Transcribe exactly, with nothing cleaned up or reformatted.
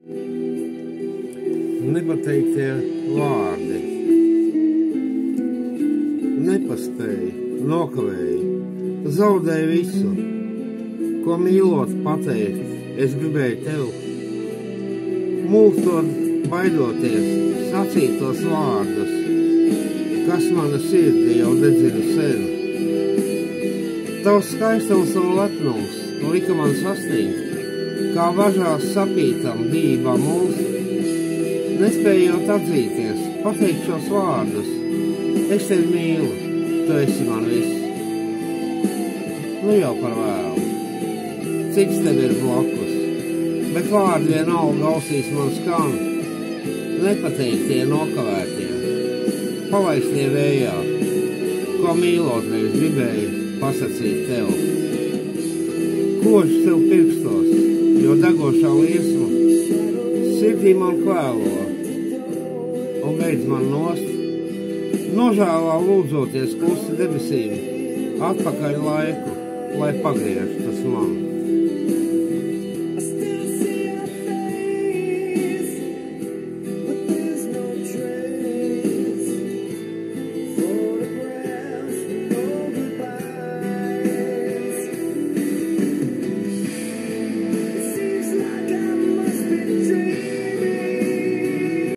Nepateiktie vārdi. Nepaspēju, nokavēju, zaudēju visu, ko mīlot pateikt, es gribēju tev. Mūkstot, baidoties, sacīt tos vārdus, kas mana sirdi jau dedzina sen. Tavs skaistums un lepnums lika man sastingt, kā bažās sapītam dībā mūs. Nespējot atzīties, pateikt šos vārdus, es tevi mīlu, tu esi man viss. Nu jau par vēlu, cits tev ir blakus, bet vārdi vienalga ausīs man skan. Nepateiktie, nokavētie, palaistie vējā, ko mīlotreiz gribēju pasacīt tev. Kož tev pirkstos, jo degošā liesma sirdī man kvēlo un beidz man nost. Nožēlā lūdzoties klusi debesīm, atpakaļ laiku, lai pagriež tas man.